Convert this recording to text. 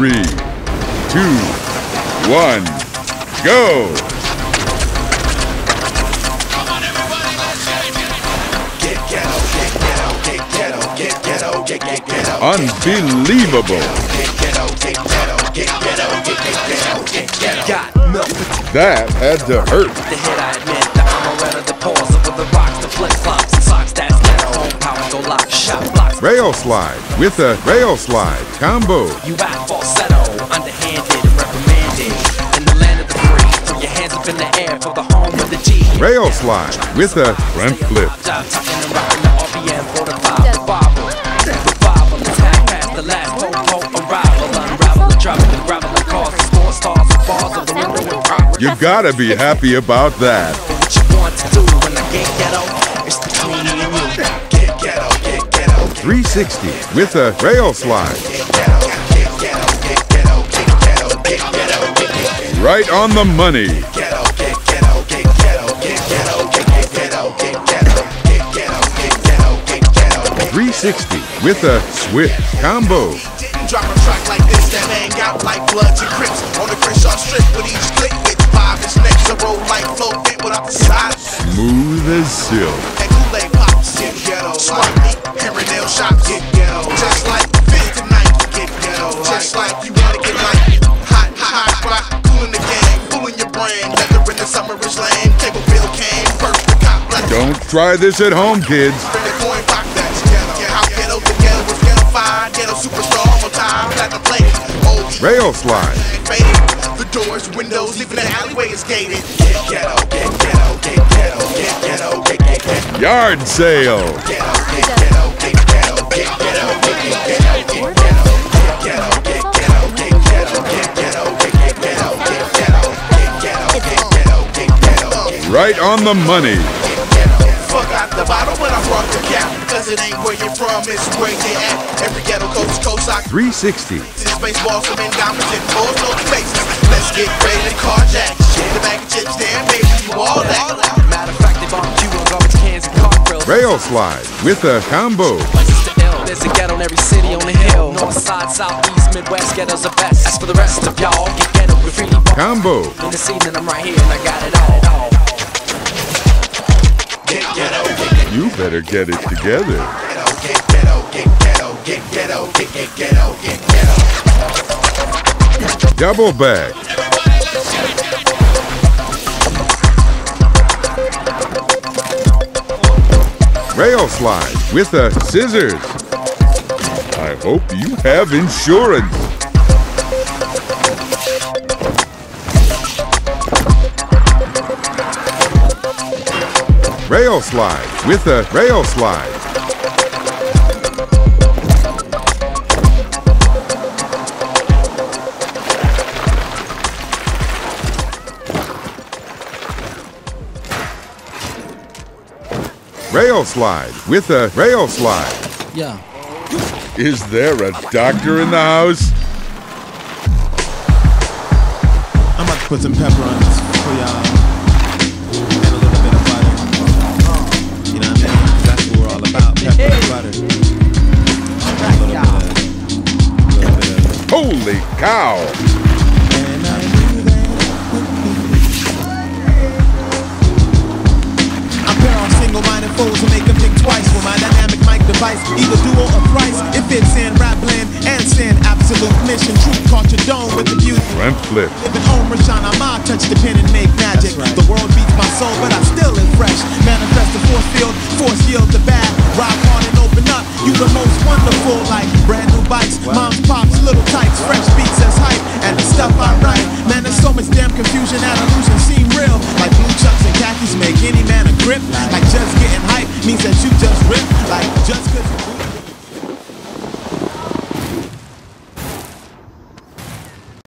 3, 2, 1, go! Unbelievable! That had to hurt. The hit, I admit that I'm a runner, the pause over the rocks, the flip flops, the socks, that's get home power, go lock, shot blocks. Rail slide with a rail slide combo. You act falsetto, underhanded and reprimanded. In the land of the free, throw your hands up in the air for the home of the G. Rail slide with a front flip. Tucking and rocking the RPM for the revival. Revival, attack past the last po-po arrival. Unravel the drop the gravel and cause the sports stars and bars of the window and progress. You gotta be happy about that. What you want to do when I get ghetto, it's between me and you. Get ghetto, get ghetto. 360 with a rail slide. Right on the money. 360 with a swift combo. Drop a track like this that hang out like Bloods and Crips on the Crenshaw strip with each click with 5 inch necks a roll like flow fit without the side. Smooth as silk. And Kool-Aid pops get ghetto. Swap meet, hair shops get ghetto. Just like fit tonight get ghetto. Just like you wanna get like hot, rock, cooling the game, fooling your brain. Leather in the summer is lame. Cable bill came, first the cop black. Don't try this at home, kids. Bring the coin box that's ghetto. Yeah, how ghetto together was ghetto-fied. Ghetto superstar on time, platinum plated. Rail slide. The doors, windows, even the alleyway is gated. Get ghetto, get ghetto, get ghetto, get ghetto, get ghetto. Yard sale. Get ghetto, get ghetto, get ghetto, get ghetto, get ghetto, get ghetto, get ghetto, get ghetto, get ghetto, get ghetto, get ghetto, get ghetto, get ghetto. Right on the money. Fuck out the bottle, but I brought the cap. Cause it ain't where you're from, it's where you at. Every ghetto coast to coast, I 360. Baseball, some endowments and balls, no faces. Let's get ready to carjack. The bag of chips there, baby, you all that. Matter of fact, they barbecue on garbage cans and car grills. Rail slide with a combo. There's a ghetto in every city on the hill. North side, south, east, midwest, ghettos are best. As for the rest of y'all, get ghetto graffiti. Combo. In this evening, I'm right here and I got it all. Get ghetto, get ghetto. You better get it together. Get ghetto, get ghetto, get ghetto, get ghetto, get ghetto. Double bag. Rail slide with a scissors. I hope you have insurance. Rail slide with a rail slide. Rail slide with a rail slide. Yeah. Is there a doctor in the house? I'm about to put some pepper on this for y'all. And a little bit of butter. You know what I mean? That's what we're all about. Pepper and butter. A little bit of Holy cow! And I knew that I pair on single-minded foes who make them think twice with my dynamic mic device. Either duo or thrice. If it's in rap blend and sin, absolute mission. Truth caught your dome with the beauty. Front flip. Living home, Rashawn, I touch the pen and make magic. Right. The world beats my soul, but I still am fresh. Manifest the force field, force yield the bad. Rock hard and open up. You the most wonderful, like brand new bikes, moms, pops, little tights, fresh beats as hype, and the stuff I write. Man, there's so much damn confusion that illusions seem real. Like blue chucks and khakis make any man a grip. Like just getting hype means that you just rip. Like just 'cause